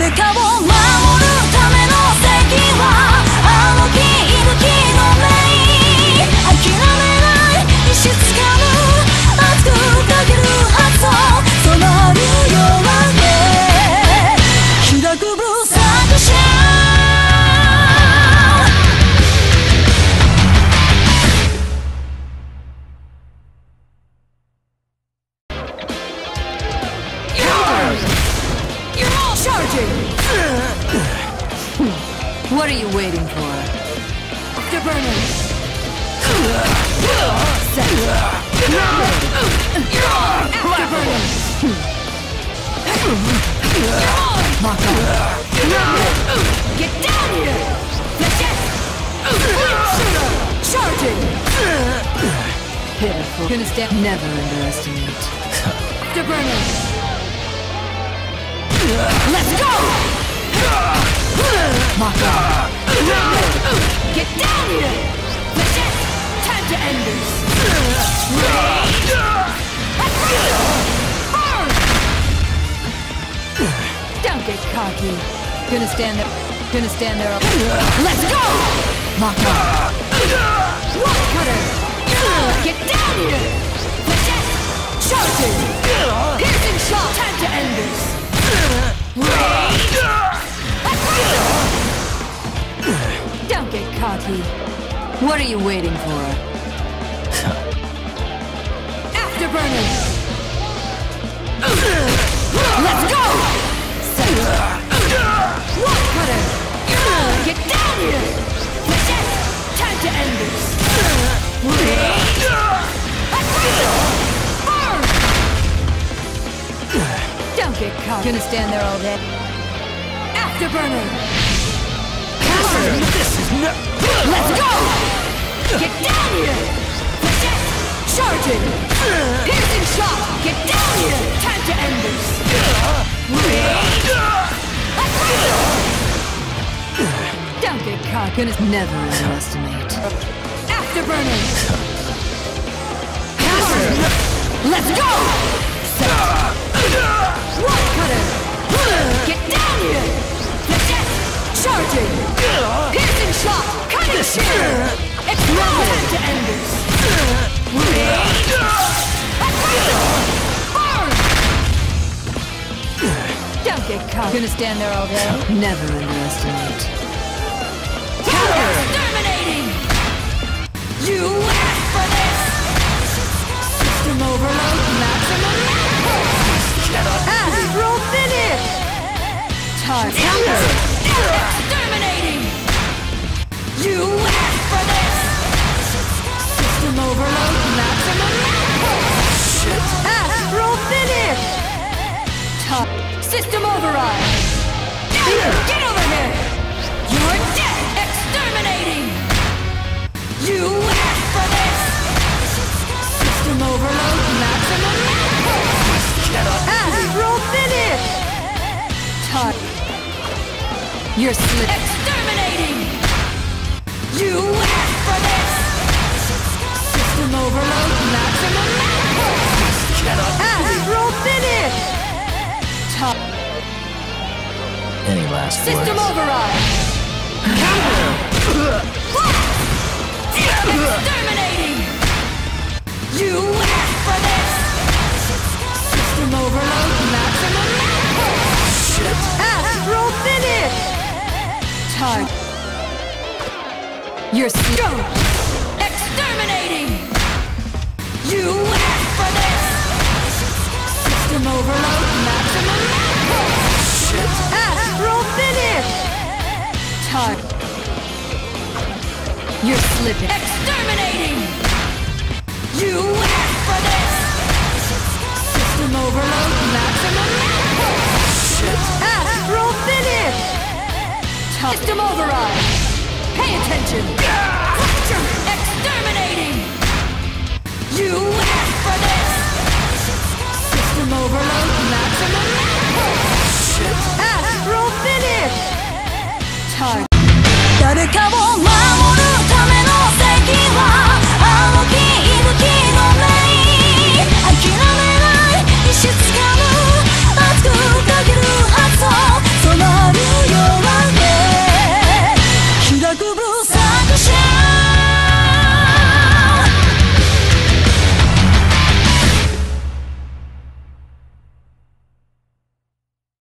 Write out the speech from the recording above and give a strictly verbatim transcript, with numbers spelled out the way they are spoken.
誰かを守るための責はあの息吹の目諦めない意志つかむ熱くかける発想染まる夜明け開くブルー作者 What are you waiting for? Afterburner! Set! Afterburner! Lock on! Get down here! Charging! Pitiful. Gonna step. Never underestimate. Afterburner! Let's go! Lock on! Get down here! Time to end this! Don't get cocky. Gonna stand there. Gonna stand there. Let's go! Lock on! Rock cutter! Get down here! Charging! Piercing shot! Time to end this! Don't get cocky. What are you waiting for? Afterburner! Let's go! Set! Rock cutter! Get down here! Time to end this! Don't get caught. Gonna stand there all day. Afterburner! This is no. Let's go! Get down here! Charging! Piercing shot! Get down here! Time to end this! Don't get caught. Gonna never underestimate. Afterburner! Let's go! Rock cutter! Get down here! Charging! Piercing shot! Cutting shear! It's no time to end this! Burn! Don't get caught. Gonna stand there all day? Never underestimate. Counter! Exterminating! You asked for this! System overload maximum! Astral finish! Target! Counter! Exterminating! You asked for this! System overload maximum! Shit! Astral finish! Top. System override! Get over here! You're dead! Exterminating! You asked for this! System overload maximum! Astral finish! Top. You're slick. Exterminating! You asked for this! System overload maximum! Astral finish! Top. Any last System words? override! Exterminating! You asked for this! System overload maximum! Shit! Astral finish! Target. You're slow. Exterminating! You asked for this! System overload maximum! Shit! Astral finish! Target. You're slipping. Exterminating! You asked for this! System overload maximum! Shit! Astral finish! System override! Pay attention! Exterminating! You asked for this! System overload maximum!